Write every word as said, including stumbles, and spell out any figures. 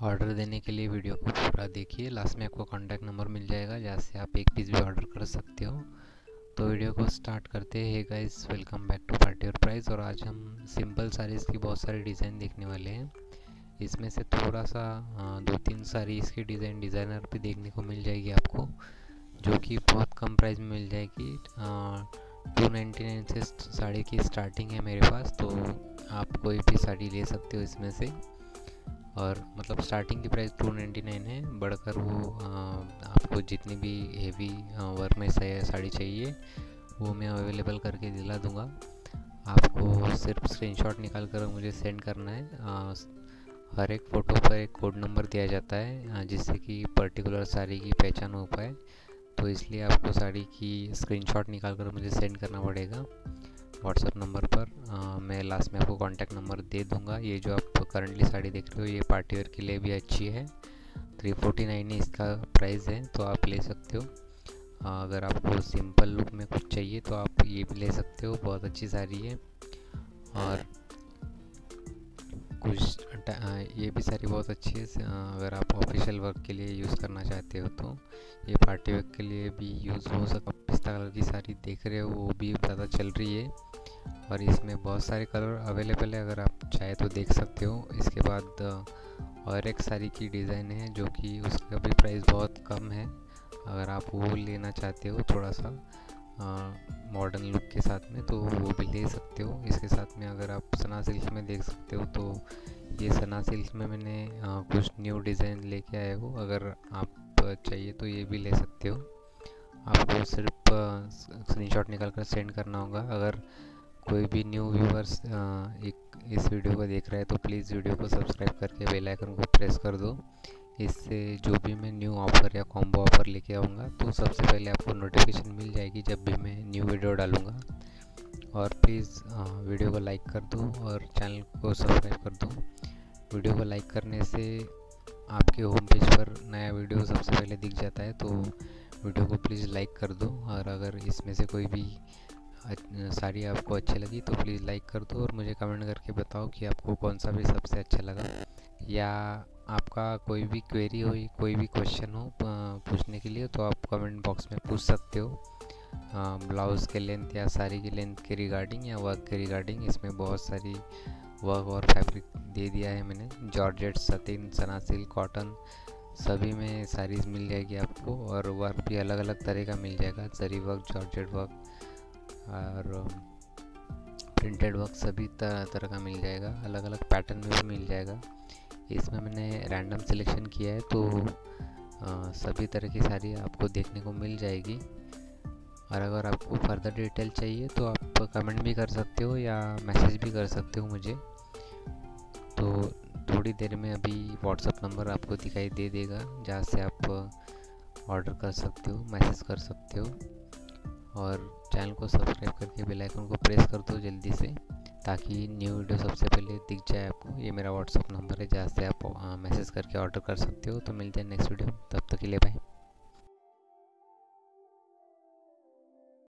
Order देने के लिए वीडियो को पूरा देखिए, लास्ट में आपको कॉन्टैक्ट नंबर मिल जाएगा जहाँ से आप एक पीस भी ऑर्डर कर सकते हो। तो वीडियो को स्टार्ट करते हैं। Guys, welcome back to party और प्राइस। और आज हम सिंपल साड़ीज़ की बहुत सारी डिज़ाइन देखने वाले हैं। इसमें से थोड़ा सा दो तीन सारी इसकी डिज़ाइन डिज़ाइनर पे देखने को मिल जाएगी आपको, जो कि बहुत कम प्राइस में मिल जाएगी। टू नाइन्टी नाइन से साड़ी की स्टार्टिंग है मेरे पास, तो आप कोई भी साड़ी ले सकते हो इसमें से। और मतलब स्टार्टिंग की प्राइस टू नाइन्टी नाइन है, बढ़कर वो आ, आपको जितनी भी हेवी वर्क में साड़ी चाहिए वो मैं अवेलेबल करके दिला दूँगा। आपको सिर्फ स्क्रीनशॉट निकाल कर मुझे सेंड करना है। आ, हर एक फ़ोटो पर एक कोड नंबर दिया जाता है जिससे कि पर्टिकुलर साड़ी की पहचान हो पाए, तो इसलिए आपको साड़ी की स्क्रीनशॉट निकाल कर मुझे सेंड करना पड़ेगा व्हाट्सएप नंबर पर। आ, मैं लास्ट में आपको कांटेक्ट नंबर दे दूंगा। ये जो आप करंटली साड़ी देख रहे हो ये पार्टी वेयर के लिए भी अच्छी है। थ्री फोर्टी नाइन ही इसका प्राइस है, तो आप ले सकते हो। आ, अगर आपको सिंपल लुक में कुछ चाहिए तो आप ये भी ले सकते हो, बहुत अच्छी साड़ी है। और कुछ ये भी साड़ी बहुत अच्छी है। अगर आप ऑफिशियल वर्क के लिए यूज़ करना चाहते हो तो ये पार्टी वेयर के लिए भी यूज़ हो सकता है। पिस्ता कलर की साड़ी देख रहे हो वो भी ज़्यादा चल रही है और इसमें बहुत सारे कलर अवेलेबल है, अगर आप चाहे तो देख सकते हो। इसके बाद और एक साड़ी की डिज़ाइन है जो कि उसका भी प्राइस बहुत कम है। अगर आप वो लेना चाहते हो थोड़ा सा मॉडर्न लुक के साथ में तो वो भी ले सकते हो। इसके साथ में अगर आप सना सिल्क में देख सकते हो, तो ये सना सिल्क में मैंने आ, कुछ न्यू डिज़ाइन लेके आया हूँ। अगर आप चाहिए तो ये भी ले सकते हो। आपको सिर्फ स्क्रीनशॉट निकाल कर सेंड करना होगा। अगर कोई भी न्यू व्यूवर्स एक इस वीडियो को देख रहा है तो प्लीज़ वीडियो को सब्सक्राइब करके बेल आइकन को प्रेस कर दो। इससे जो भी मैं न्यू ऑफ़र या कॉम्बो ऑफ़र लेके आऊँगा तो सबसे पहले आपको नोटिफिकेशन मिल जाएगी जब भी मैं न्यू वीडियो डालूँगा। और प्लीज़ वीडियो को लाइक कर दो और चैनल को सब्सक्राइब कर दो। वीडियो को लाइक करने से आपके होम पेज पर नया वीडियो सबसे पहले दिख जाता है, तो वीडियो को प्लीज़ लाइक कर दो। और अगर इसमें से कोई भी साड़ी आपको अच्छी लगी तो प्लीज़ लाइक कर दो और मुझे कमेंट करके बताओ कि आपको कौन सा भी सबसे अच्छा लगा। या आपका कोई भी क्वेरी हो, कोई भी क्वेश्चन हो पूछने के लिए, तो आप कमेंट बॉक्स में पूछ सकते हो। ब्लाउज़ के लेंथ या साड़ी की लेंथ के रिगार्डिंग या वर्क के रिगार्डिंग। इसमें बहुत सारी वर्क और फैब्रिक दे दिया है मैंने। जॉर्जेट, सतीन, सना सिल्क, कॉटन सभी में साड़ीज़ मिल जाएगी आपको। और वर्क भी अलग अलग तरह का मिल जाएगा, जरी वर्क, जॉर्जेट वर्क और प्रिंटेड वर्क सभी तरह तरह का मिल जाएगा। अलग अलग पैटर्न में भी मिल जाएगा। इसमें मैंने रैंडम सिलेक्शन किया है, तो आ, सभी तरह की साड़ी आपको देखने को मिल जाएगी। और अगर आपको फर्दर डिटेल चाहिए तो आप कमेंट भी कर सकते हो या मैसेज भी कर सकते हो मुझे। तो थोड़ी देर में अभी व्हाट्सएप नंबर आपको दिखाई दे देगा जहाँ से आप ऑर्डर कर सकते हो, मैसेज कर सकते हो। और चैनल को सब्सक्राइब करके बेल आइकन को प्रेस कर दो जल्दी से, ताकि न्यू वीडियो सबसे पहले दिख जाए आपको। ये मेरा व्हाट्सएप नंबर है जहाँ से आप मैसेज करके ऑर्डर कर सकते हो। तो मिलते हैं नेक्स्ट वीडियो, तब तक के लिए बाय।